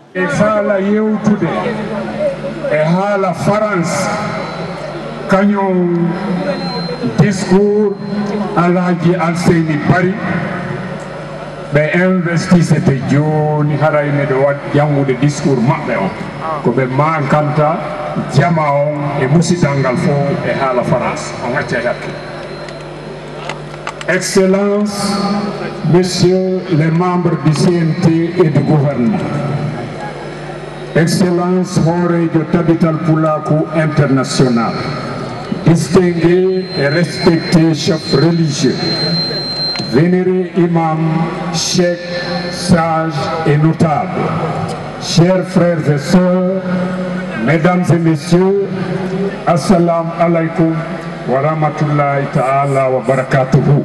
e haala yewtude e haala France kañum discours Alhaji Alseyni Bari ɓe investissete joni haray miɗo waɗ jangude discours maɓɓe o ko ɓe mankanta jama on e musidal ngal fof e haala France on acca hakkille. Excellences, Messieurs les membres du CNT et du gouvernement, Excellences Horejo Tabital Pulaku International, distingués et respectés chefs religieux, vénérés imams, cheikhs, sages et notables, chers frères et sœurs, mesdames et messieurs, assalamu alaikum wa rahmatullahi ta'ala wa barakatuhu.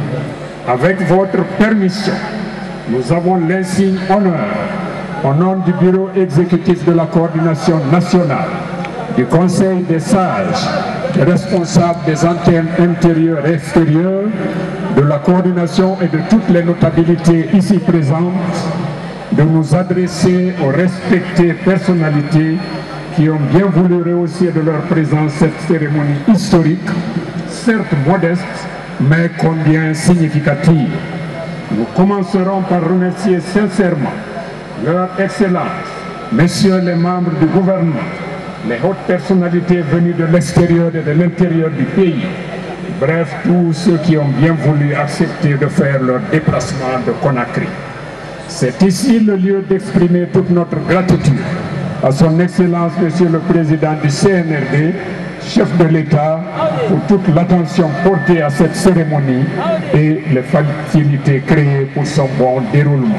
Avec votre permission, nous avons l'insigne honneur, au nom du bureau exécutif de la coordination nationale, du Conseil des sages, des responsables des antennes intérieures et extérieures, de la coordination et de toutes les notabilités ici présentes, de nous adresser aux respectées personnalités qui ont bien voulu rehausser de leur présence cette cérémonie historique, certes modeste, mais combien significative. Nous commencerons par remercier sincèrement leur Excellence, messieurs les membres du gouvernement, les hautes personnalités venues de l'extérieur et de l'intérieur du pays, bref, tous ceux qui ont bien voulu accepter de faire leur déplacement de Conakry. C'est ici le lieu d'exprimer toute notre gratitude à son Excellence, Monsieur le Président du CNRD, chef de l'État, pour toute l'attention portée à cette cérémonie et les facilités créées pour son bon déroulement.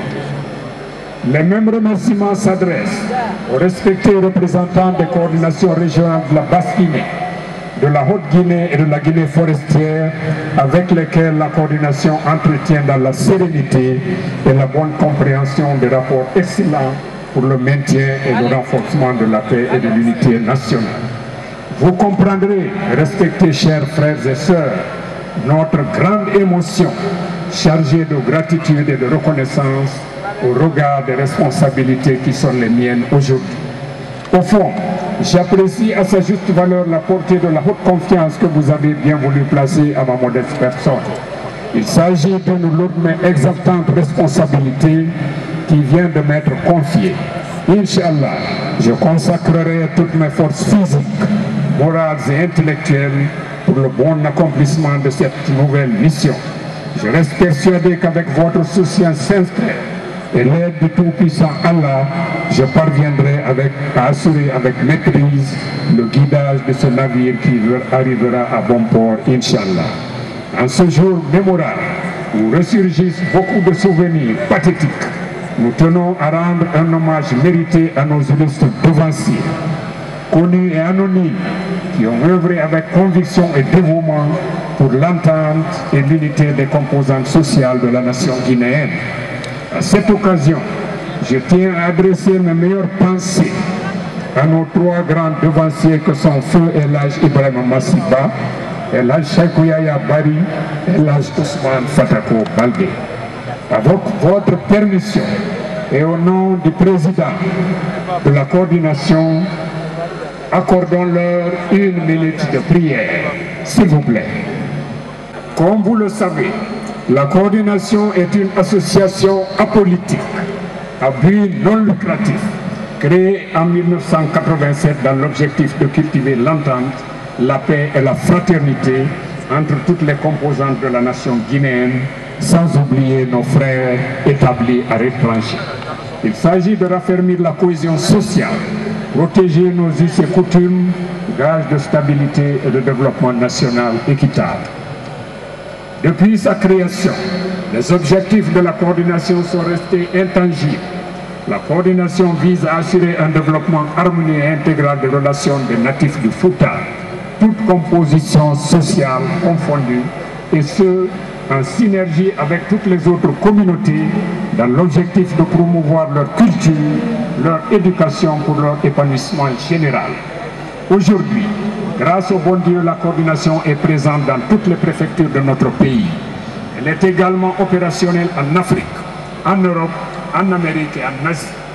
Les mêmes remerciements s'adressent aux respectés représentants des coordinations régionales de la Basse-Guinée, de la Haute-Guinée et de la Guinée forestière, avec lesquels la coordination entretient dans la sérénité et la bonne compréhension des rapports excellents pour le maintien et le renforcement de la paix et de l'unité nationale. Vous comprendrez, respectés chers frères et sœurs, notre grande émotion chargée de gratitude et de reconnaissance au regard des responsabilités qui sont les miennes aujourd'hui. Au fond, j'apprécie à sa juste valeur la portée de la haute confiance que vous avez bien voulu placer à ma modeste personne. Il s'agit d'une lourde mais exaltante responsabilité qui vient de m'être confiée. Inch'Allah, je consacrerai toutes mes forces physiques, morales et intellectuelles pour le bon accomplissement de cette nouvelle mission. Je reste persuadé qu'avec votre soutien sincère et l'aide du Tout-Puissant Allah, je parviendrai à assurer avec maîtrise le guidage de ce navire qui arrivera à bon port, Inch'Allah. En ce jour mémorable, où ressurgissent beaucoup de souvenirs pathétiques, nous tenons à rendre un hommage mérité à nos illustres devanciers, connus et anonymes, qui ont œuvré avec conviction et dévouement pour l'entente et l'unité des composantes sociales de la nation guinéenne. À cette occasion, je tiens à adresser mes meilleures pensées à nos trois grands devanciers que sont Feu Elhadj Ibrahima Massiba, Elhadj Cheikhou Yaya Bari et Elhadj Ousmane Fatako Baldé. Avec votre permission et au nom du président de la coordination, accordons-leur 1 minute de prière, s'il vous plaît. Comme vous le savez, la coordination est une association apolitique à but non lucratif, créée en 1987 dans l'objectif de cultiver l'entente, la paix et la fraternité entre toutes les composantes de la nation guinéenne, sans oublier nos frères établis à l'étranger. Il s'agit de raffermir la cohésion sociale, protéger nos us et coutumes, gage de stabilité et de développement national équitable. Depuis sa création, les objectifs de la coordination sont restés intangibles. La coordination vise à assurer un développement harmonieux et intégral des relations des natifs du Fouta, toutes compositions sociales confondues, et ce, en synergie avec toutes les autres communautés, dans l'objectif de promouvoir leur culture, leur éducation pour leur épanouissement général. Aujourd'hui, grâce au bon Dieu, la coordination est présente dans toutes les préfectures de notre pays. Elle est également opérationnelle en Afrique, en Europe, en Amérique et en Asie.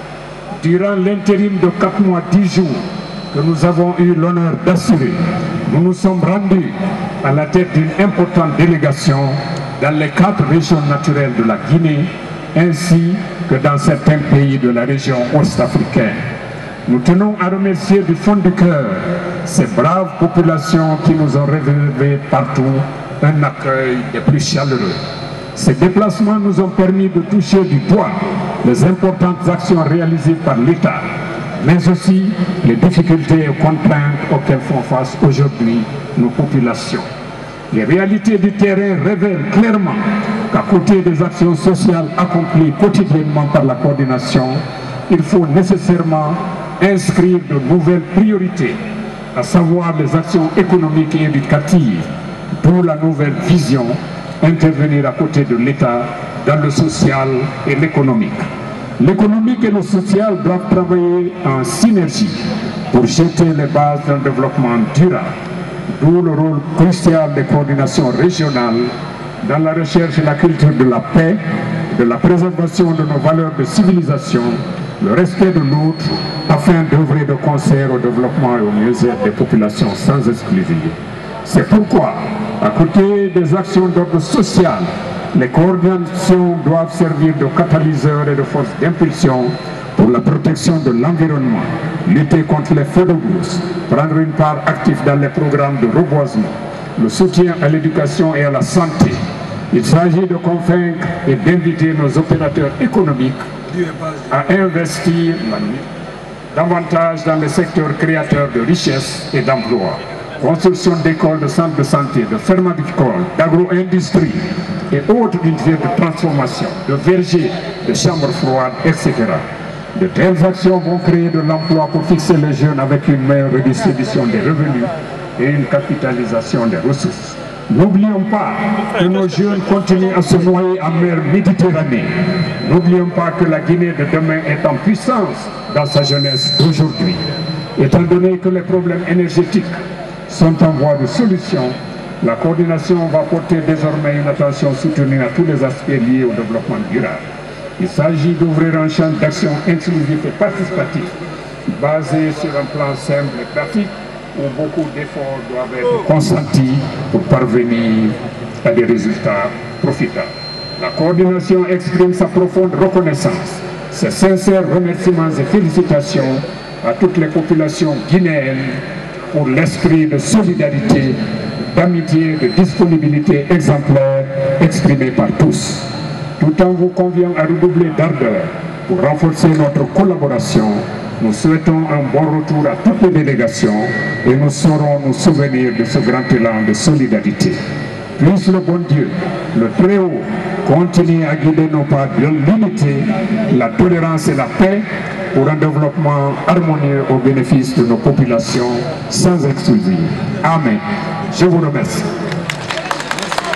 durant l'intérim de 4 mois 10 jours que nous avons eu l'honneur d'assurer, nous nous sommes rendus à la tête d'une importante délégation dans les 4 régions naturelles de la Guinée, ainsi que dans certains pays de la région ouest-africaine. Nous tenons à remercier du fond du cœur ces braves populations qui nous ont réservé partout un accueil des plus chaleureux. Ces déplacements nous ont permis de toucher du doigt les importantes actions réalisées par l'État, mais aussi les difficultés et contraintes auxquelles font face aujourd'hui nos populations. Les réalités du terrain révèlent clairement qu'à côté des actions sociales accomplies quotidiennement par la coordination, il faut nécessairement inscrire de nouvelles priorités, à savoir les actions économiques et éducatives, d'où la nouvelle vision, intervenir à côté de l'État dans le social et l'économique. L'économique et le social doivent travailler en synergie pour jeter les bases d'un développement durable, d'où le rôle crucial des coordinations régionales dans la recherche et la culture de la paix, de la préservation de nos valeurs de civilisation, le respect de l'autre, afin d'œuvrer de concert au développement et au mieux-être des populations sans exclusivité. C'est pourquoi, à côté des actions d'ordre social, les coordinations doivent servir de catalyseurs et de force d'impulsion pour la protection de l'environnement, lutter contre les feux de brousse, prendre une part active dans les programmes de reboisement, le soutien à l'éducation et à la santé. Il s'agit de convaincre et d'inviter nos opérateurs économiques à investir davantage dans les secteurs créateurs de richesses et d'emplois. Construction d'écoles, de centres de santé, de fermes avicoles, d'agro-industrie et autres unités de transformation, de vergers, de chambres froides, etc. De telles actions vont créer de l'emploi pour fixer les jeunes avec une meilleure redistribution des revenus et une capitalisation des ressources. N'oublions pas que nos jeunes continuent à se noyer en mer Méditerranée. N'oublions pas que la Guinée de demain est en puissance dans sa jeunesse d'aujourd'hui. Étant donné que les problèmes énergétiques sont en voie de solution, la coordination va porter désormais une attention soutenue à tous les aspects liés au développement durable. Il s'agit d'ouvrir un champ d'action inclusif et participatif, basé sur un plan simple et pratique, où beaucoup d'efforts doivent être consentis pour parvenir à des résultats profitables. La coordination exprime sa profonde reconnaissance, ses sincères remerciements et félicitations à toutes les populations guinéennes pour l'esprit de solidarité, d'amitié, de disponibilité exemplaire exprimé par tous. Tout en vous conviant à redoubler d'ardeur pour renforcer notre collaboration, nous souhaitons un bon retour à toutes les délégations et nous saurons nous souvenir de ce grand élan de solidarité. Puisse le bon Dieu, le Très-Haut, continuer à guider nos pas de l'unité, la tolérance et la paix pour un développement harmonieux au bénéfice de nos populations sans exclusion. Amen. Je vous remercie.